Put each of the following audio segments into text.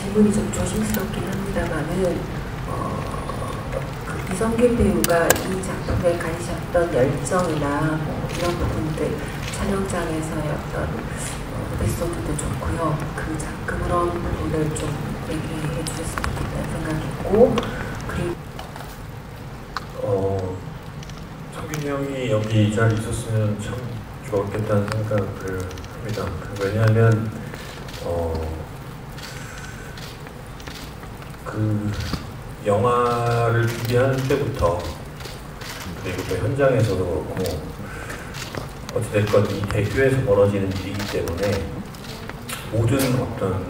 질문이 좀 조심스럽긴 합니다만은 그 이성균 배우가 이 작품에 가지셨던 열정이나 뭐 이런 부분들, 촬영장에서의 어떤 에피소드도 좋고요. 그런 부분을 좀 얘기해 주셨으면 좋겠다는 생각이 있고, 그리고 성균이 형이 여기 이 자리에 있었으면 참 좋았겠다는 생각을 합니다. 왜냐하면 그 영화를 준비하는 때부터, 그리고 또 현장에서도 그렇고, 어찌됐건 이 대교에서 벌어지는 일이기 때문에 모든 어떤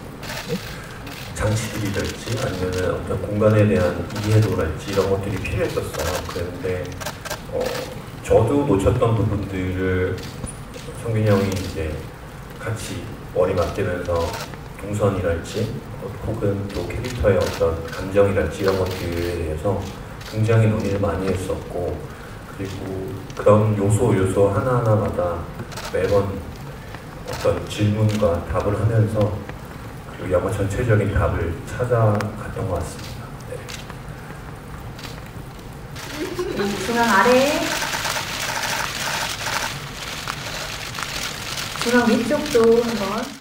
장치들이랄지 아니면 어떤 공간에 대한 이해도랄지 이런 것들이 필요했었어요. 그런데 저도 놓쳤던 부분들을 성균이 형이 이제 같이 머리 맞대면서 동선이랄지 혹은 또 캐릭터의 어떤 감정이랄지 이런 것들에 대해서 굉장히 논의를 많이 했었고, 그리고 그런 요소 하나하나마다 매번 어떤 질문과 답을 하면서 그리고 영화 전체적인 답을 찾아갔던 것 같습니다. 네. 중앙 아래, 중앙 위쪽도 한번